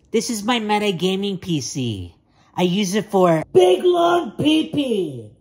This is my meta gaming PC. I use it for big long pee-pee.